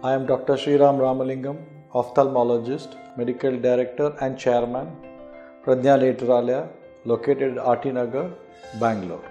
I am Dr. Sriram Ramalingam, ophthalmologist, medical director and chairman, Pradnya Netralaya, located at RT Nagar, Bangalore.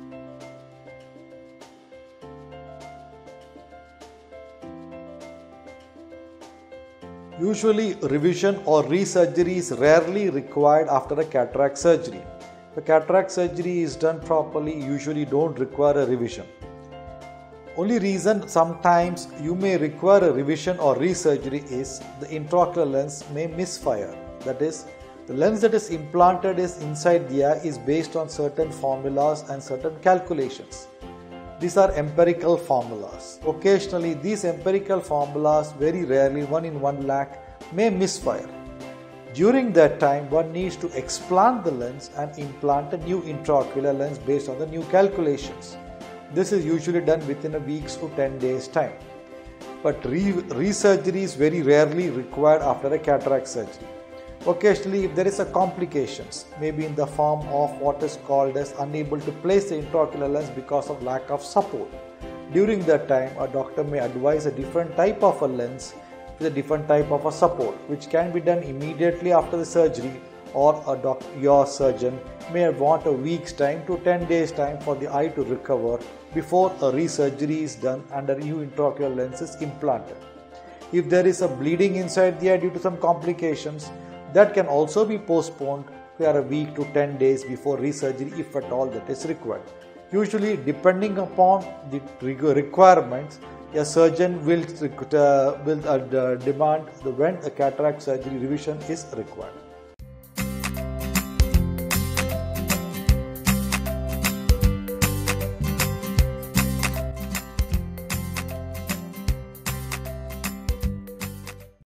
Usually, revision or resurgery is rarely required after a cataract surgery. The cataract surgery is done properly, usually don't require a revision. Only reason sometimes you may require a revision or resurgery is the intraocular lens may misfire. That is, the lens that is implanted is inside the eye is based on certain formulas and certain calculations. These are empirical formulas. Occasionally, these empirical formulas, very rarely 1 in 1 lakh, may misfire. During that time, one needs to explant the lens and implant a new intraocular lens based on the new calculations. This is usually done within a week's to 10 days time. But resurgery is very rarely required after a cataract surgery. Occasionally, if there is a complications, maybe in the form of what is called as unable to place the intraocular lens because of lack of support. During that time, a doctor may advise a different type of a lens with a different type of a support, which can be done immediately after the surgery, or your surgeon may want a week's time to 10 days time for the eye to recover before a resurgery is done and a new intraocular lens is implanted. If there is a bleeding inside the eye due to some complications, that can also be postponed for a week to 10 days before resurgery if at all that is required. Usually, depending upon the requirements, a surgeon will demand when a cataract surgery revision is required.